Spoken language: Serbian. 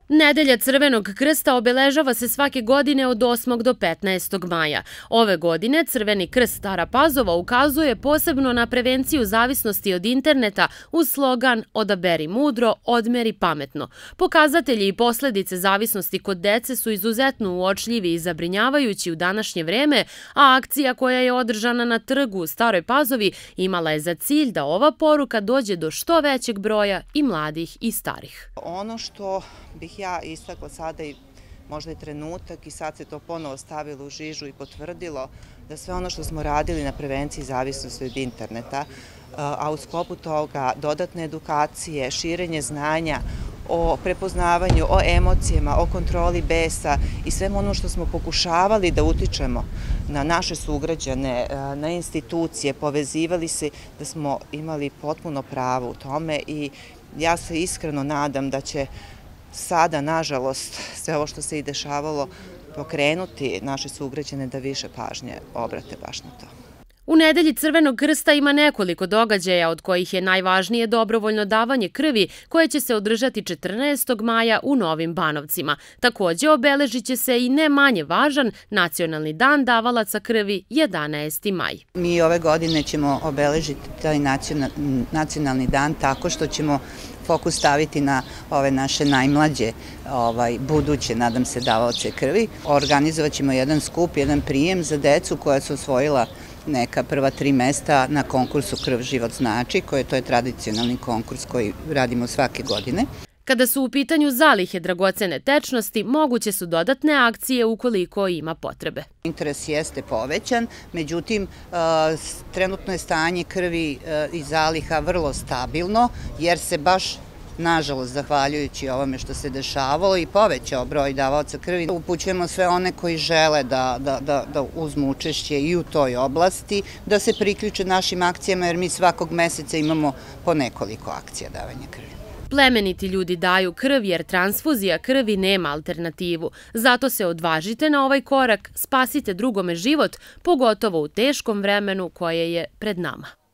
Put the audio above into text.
Nedelja Crvenog krsta obeležava se svake godine od 8. do 15. maja. Ove godine Crveni krst Stara Pazova ukazuje posebno na prevenciju zavisnosti od interneta uz slogan "Odaberi mudro, odmeri pametno". Pokazatelji i posledice zavisnosti kod dece su izuzetno uočljivi i zabrinjavajući u današnje vreme, a akcija koja je održana na trgu u Staroj Pazovi imala je za cilj da ova poruka dođe do što većeg broja i mladih i starih. Ono što bih ja istakla sada i možda je trenutak i sad se to ponovo stavilo u žižu i potvrdilo da sve ono što smo radili na prevenciji zavisnosti od interneta, a u sklopu toga dodatne edukacije, širenje znanja o prepoznavanju, o emocijama, o kontroli besa i svemu ono što smo pokušavali da utičemo na naše sugrađane, na institucije, povezivali se, da smo imali potpuno pravo u tome i ja se iskreno nadam da će sada, nažalost, sve ovo što se i dešavalo pokrenuti naše sugrađane da više pažnje obrate baš na to. U Nedelji Crvenog krsta ima nekoliko događaja, od kojih je najvažnije dobrovoljno davanje krvi, koje će se održati 14. maja u Novim Banovcima. Takođe, obeležit će se i ne manje važan Nacionalni dan davalaca krvi 11. maj. Mi ove godine ćemo obeležiti taj nacionalni dan tako što ćemo fokus staviti na ove naše najmlađe, buduće, nadam se, davaoce krvi. Organizovat ćemo jedan skup, jedan prijem za decu koja su osvojila neka prva 3 mesta na konkursu Krv život znači, to je tradicionalni konkurs koji radimo svake godine. Kada su u pitanju zalihe dragocene tečnosti, moguće su dodatne akcije ukoliko ima potrebe. Interes jeste povećan, međutim, trenutno je stanje krvi i zaliha vrlo stabilno, jer se baš, nažalost, zahvaljujući ovome što se dešavalo i povećao broj davaoca krvi. Upućujemo sve one koji žele da uzmu učešće i u toj oblasti, da se priključe našim akcijama, jer mi svakog meseca imamo po nekoliko akcija davanja krvi. Plemeniti ljudi daju krv jer transfuzija krvi nema alternativu. Zato se odvažite na ovaj korak, spasite drugome život, pogotovo u teškom vremenu koje je pred nama.